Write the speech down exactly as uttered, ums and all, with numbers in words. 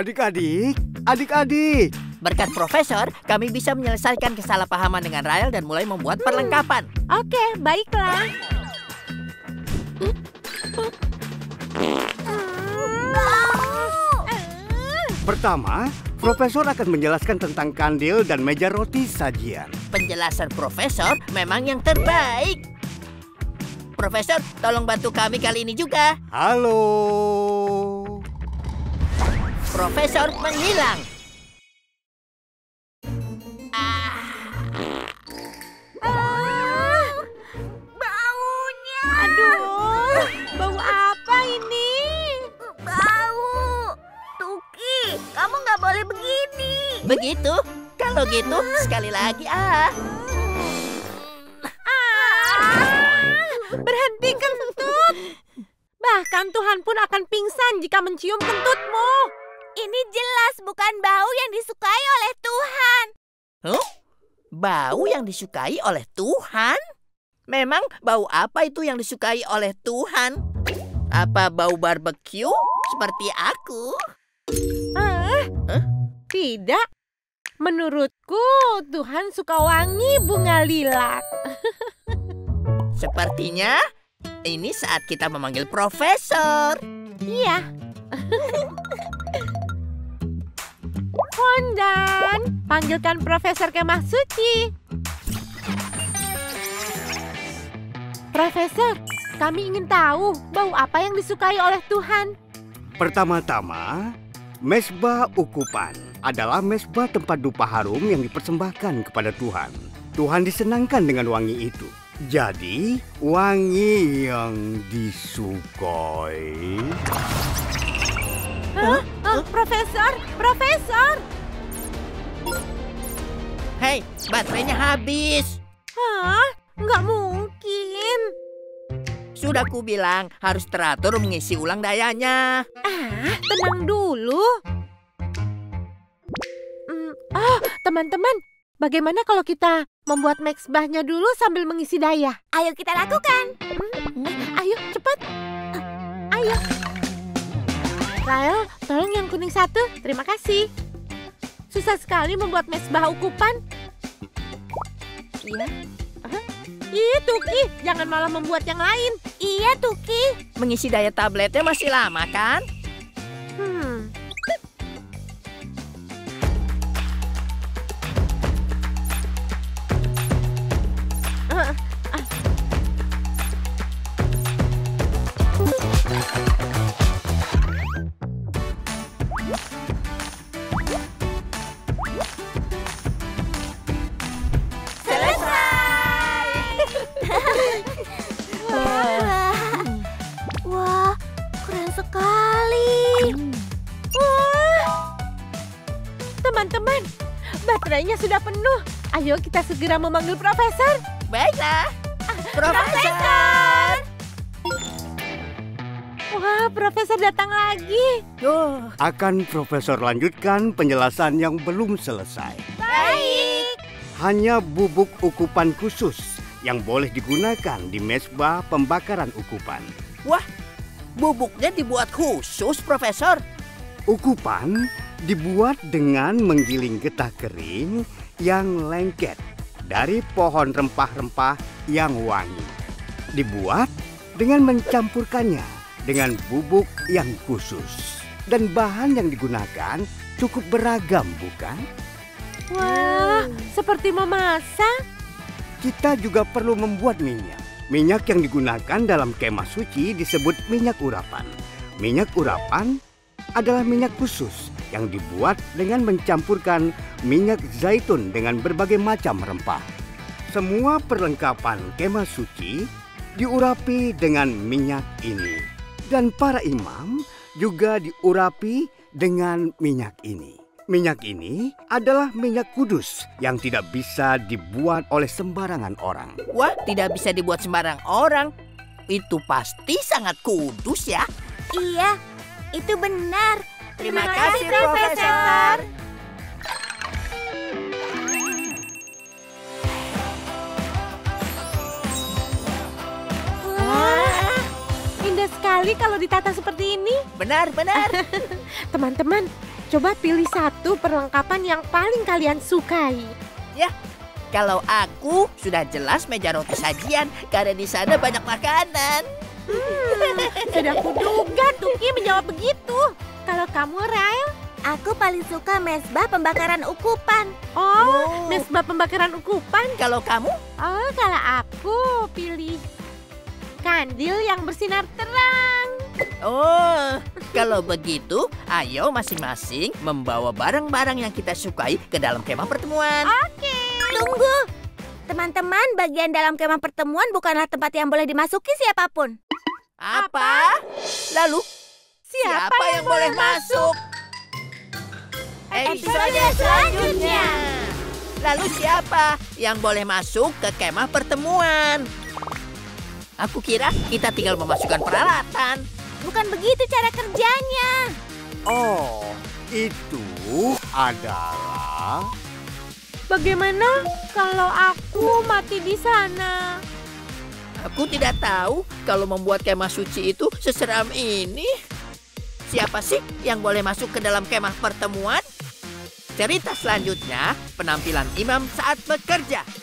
Adik-adik, adik-adik. Berkat Profesor, kami bisa menyelesaikan kesalahpahaman dengan Rael dan mulai membuat perlengkapan. Oke, baiklah. Pertama, Profesor akan menjelaskan tentang kandil dan meja roti sajian. Penjelasan Profesor memang yang terbaik. Profesor, tolong bantu kami kali ini juga. Halo. Profesor menghilang. Ah, baunya. Aduh, bau apa ini? Bau. Tuki, kamu nggak boleh begini. Begitu? Kalau gitu, sekali lagi ah. Berhenti kentut. Bahkan Tuhan pun akan pingsan jika mencium kentutmu. Ini jelas bukan bau yang disukai oleh Tuhan. Huh? Bau yang disukai oleh Tuhan? Memang bau apa itu yang disukai oleh Tuhan? Apa bau barbeque seperti aku? Ah, Huh? tidak. Menurutku Tuhan suka wangi bunga lilac. Sepertinya ini saat kita memanggil Profesor. Iya. Hondan, panggilkan Profesor Kemah Suci. Profesor, kami ingin tahu bau apa yang disukai oleh Tuhan. Pertama-tama, mesbah ukupan adalah mesbah tempat dupa harum yang dipersembahkan kepada Tuhan. Tuhan disenangkan dengan wangi itu. Jadi, wangi yang disukai. Hah? Oh, Profesor, Profesor. Hei, baterainya habis. Hah? Nggak mungkin. Sudah ku bilang harus teratur mengisi ulang dayanya. Ah, tenang dulu. Hmm, oh, teman-teman, bagaimana kalau kita membuat mesbahnya dulu sambil mengisi daya? Ayo kita lakukan. Hmm, eh, ayo, cepat. Ah, ayo. Rael, tolong yang kuning satu. Terima kasih. Susah sekali membuat mesbah ukupan. Iya. Aha. Ih, Tuki, jangan malah membuat yang lain. Iya, Tuki. Mengisi daya tabletnya masih lama, kan? Hmm. Ah, ah. Wah, keren sekali. Wah. Teman-teman, baterainya sudah penuh. Ayo kita segera memanggil Profesor. Baiklah. Profesor. Wah, Profesor datang lagi. Oh, Akan Profesor lanjutkan penjelasan yang belum selesai. Baik. Hanya bubuk ukupan khusus yang boleh digunakan di mesbah pembakaran ukupan. wah, bubuknya dibuat khusus, Profesor. Ukupan dibuat dengan menggiling getah kering yang lengket dari pohon rempah-rempah yang wangi. Dibuat dengan mencampurkannya dengan bubuk yang khusus. Dan bahan yang digunakan cukup beragam, bukan? Wah, seperti memasak. Kita juga perlu membuat minyak. Minyak yang digunakan dalam kemah suci disebut minyak urapan. Minyak urapan adalah minyak khusus yang dibuat dengan mencampurkan minyak zaitun dengan berbagai macam rempah. Semua perlengkapan kemah suci diurapi dengan minyak ini. Dan para imam juga diurapi dengan minyak ini. Minyak ini adalah minyak kudus yang tidak bisa dibuat oleh sembarangan orang. Wah, tidak bisa dibuat sembarang orang. Itu pasti sangat kudus ya. Iya, itu benar. Terima kasih, Profesor. Wah, indah sekali kalau ditata seperti ini. Benar, benar. Teman-teman, Coba pilih satu perlengkapan yang paling kalian sukai. Ya, kalau aku sudah jelas meja roti sajian karena di sana banyak makanan. Hmm, sudah kuduga Tuki menjawab begitu. Kalau kamu, Rael? Aku paling suka mesbah pembakaran ukupan. Oh, Oh. mesbah pembakaran ukupan. Kalau kamu? Oh, kalau aku pilih kandil yang bersinar terang. Oh, kalau begitu, ayo masing-masing membawa barang-barang yang kita sukai ke dalam kemah pertemuan. Tunggu. Teman-teman, bagian dalam kemah pertemuan bukanlah tempat yang boleh dimasuki siapapun. Apa? Lalu, siapa, yang boleh masuk? Episode selanjutnya. Lalu siapa yang boleh masuk ke kemah pertemuan? Aku kira kita tinggal memasukkan peralatan. Bukan begitu cara kerjanya. Oh, itu adalah... Bagaimana kalau aku mati di sana? Aku tidak tahu kalau membuat kemah suci itu seseram ini. Siapa sih yang boleh masuk ke dalam kemah pertemuan? Cerita selanjutnya, penampilan imam saat bekerja.